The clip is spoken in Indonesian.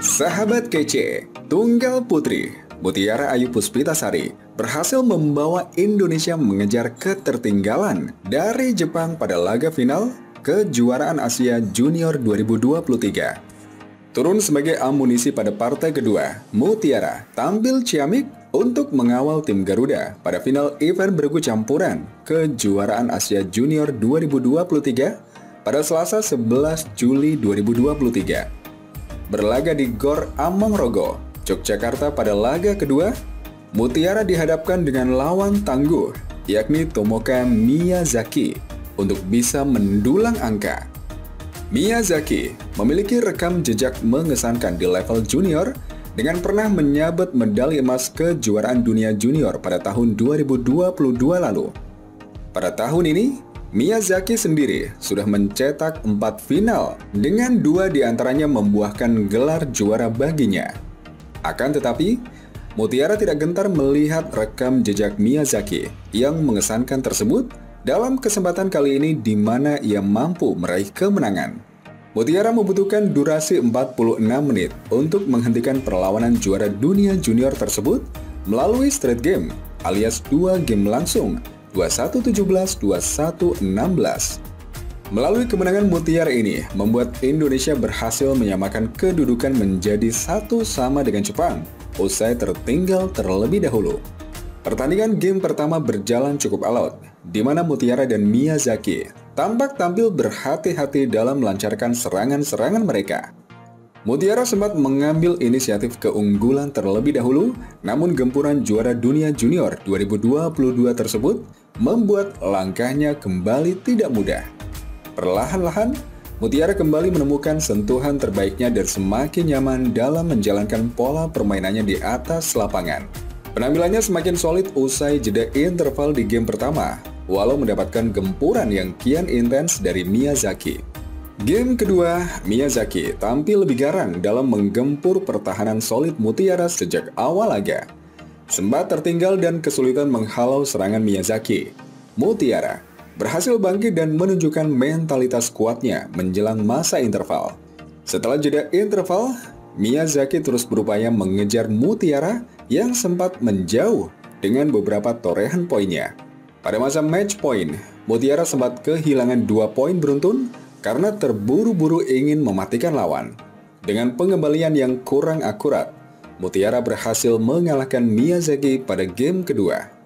Sahabat kece, tunggal putri Mutiara Ayu Puspitasari berhasil membawa Indonesia mengejar ketertinggalan dari Jepang pada laga final kejuaraan Asia Junior 2023. Turun sebagai amunisi pada partai kedua, Mutiara tampil ciamik untuk mengawal tim Garuda pada final event bergu campuran kejuaraan Asia Junior 2023 pada Selasa 11 Juli 2023. Berlaga di Gor Amongrogo, Yogyakarta pada laga kedua, Mutiara dihadapkan dengan lawan tangguh, yakni Tomoka Miyazaki, untuk bisa mendulang angka. Miyazaki memiliki rekam jejak mengesankan di level junior dengan pernah menyabet medali emas kejuaraan dunia junior pada tahun 2022 lalu. Pada tahun ini, Miyazaki sendiri sudah mencetak 4 final dengan 2 diantaranya membuahkan gelar juara baginya. Akan tetapi, Mutiara tidak gentar melihat rekam jejak Miyazaki yang mengesankan tersebut dalam kesempatan kali ini di mana ia mampu meraih kemenangan. Mutiara membutuhkan durasi 46 menit untuk menghentikan perlawanan juara dunia junior tersebut melalui straight game alias 2 game langsung 21-17, 21-16. Melalui kemenangan Mutiara ini, membuat Indonesia berhasil menyamakan kedudukan menjadi 1-1 dengan Jepang, usai tertinggal terlebih dahulu. Pertandingan game pertama berjalan cukup alot, di mana Mutiara dan Miyazaki tampak tampil berhati-hati dalam melancarkan serangan-serangan mereka. Mutiara sempat mengambil inisiatif keunggulan terlebih dahulu, namun gempuran juara dunia junior 2022 tersebut membuat langkahnya kembali tidak mudah. Perlahan-lahan, Mutiara kembali menemukan sentuhan terbaiknya dan semakin nyaman dalam menjalankan pola permainannya di atas lapangan. Penampilannya semakin solid usai jeda interval di game pertama, walau mendapatkan gempuran yang kian intens dari Miyazaki. Game kedua, Miyazaki tampil lebih garang dalam menggempur pertahanan solid Mutiara sejak awal laga. Sempat tertinggal dan kesulitan menghalau serangan Miyazaki, Mutiara berhasil bangkit dan menunjukkan mentalitas kuatnya menjelang masa interval. Setelah jeda interval, Miyazaki terus berupaya mengejar Mutiara yang sempat menjauh dengan beberapa torehan poinnya. Pada masa match point, Mutiara sempat kehilangan 2 poin beruntun karena terburu-buru ingin mematikan lawan. Dengan pengembalian yang kurang akurat, Mutiara berhasil mengalahkan Miyazaki pada game kedua.